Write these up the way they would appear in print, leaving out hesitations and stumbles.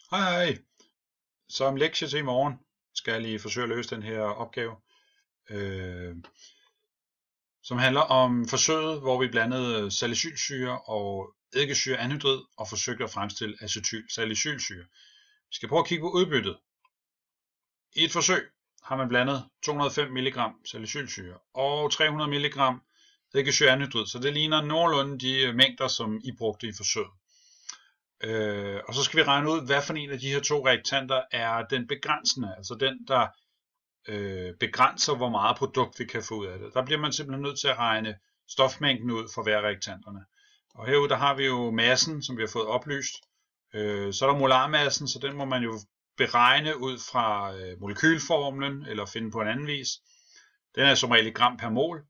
Hej hej. Som lektie til i morgen skal jeg lige forsøge at løse den her opgave, øh, som handler om forsøget, hvor vi blandede salicylsyre og eddikesyreanhydrid og forsøgte at fremstille acetylsalicylsyre. Vi skal prøve at kigge på udbyttet. I et forsøg har man blandet 205 mg salicylsyre og 300 mg eddikesyreanhydrid, så det ligner nogenlunde de mængder, som I brugte i forsøget. Og så skal vi regne ud, hvad for en af de her to reaktanter er den begrænsende, altså den, der begrænser, hvor meget produkt vi kan få ud af det. Der bliver man simpelthen nødt til at regne stofmængden ud for hver reaktanterne. Og herude der har vi jo massen, som vi har fået oplyst. Så er der molarmassen, så den må man jo beregne ud fra molekylformlen, eller finde på en anden vis. Den er som regel i gram per mol.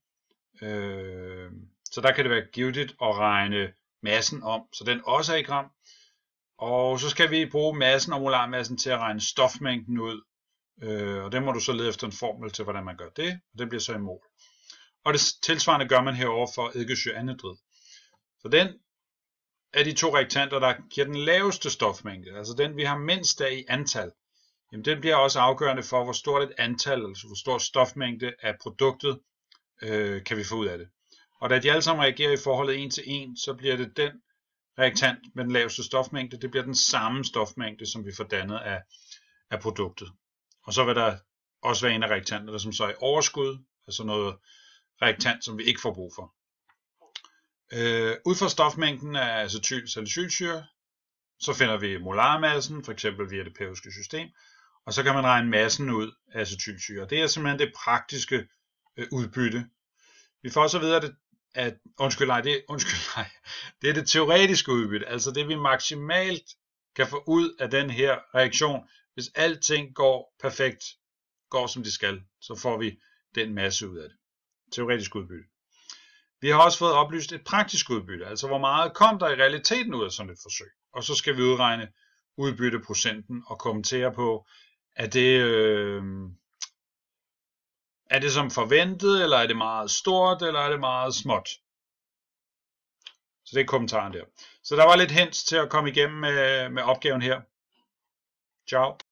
Så der kan det være givtigt at regne massen om, så den også er i gram. Og så skal vi bruge massen og molarmassen til at regne stofmængden ud. Og den må du så lede efter en formel til, hvordan man gør det. Og det bliver så i mol. Og det tilsvarende gør man herover for eddikesyreanhydrid. Så den af de to reaktanter, der giver den laveste stofmængde, altså den vi har mindst af i antal, jamen den bliver også afgørende for, hvor stort et antal, altså hvor stor stofmængde af produktet kan vi få ud af det. Og da de alle sammen reagerer i forholdet 1 til 1, så bliver det den reaktant med den laveste stofmængde, det bliver den samme stofmængde, som vi får dannet af produktet. Og så vil der også være en af reaktanterne, som så er i overskud, altså noget reaktant, som vi ikke får brug for. Ud fra stofmængden af acetylsalicylsyre, så finder vi molarmassen, for eksempel via det periodiske system, og så kan man regne massen ud af acetylsyre. Det er simpelthen det praktiske udbytte. Vi får også at vide, at det er det teoretiske udbytte, altså det vi maksimalt kan få ud af den her reaktion. Hvis alting går perfekt, går som det skal, så får vi den masse ud af det. Teoretisk udbytte. Vi har også fået oplyst et praktisk udbytte, altså hvor meget kom der i realiteten ud af sådan et forsøg. Og så skal vi udregne udbytteprocenten og kommentere på, er det som forventet, eller er det meget stort, eller er det meget småt. Så det er kommentaren der. Så der var lidt hints til at komme igennem med opgaven her. Ciao.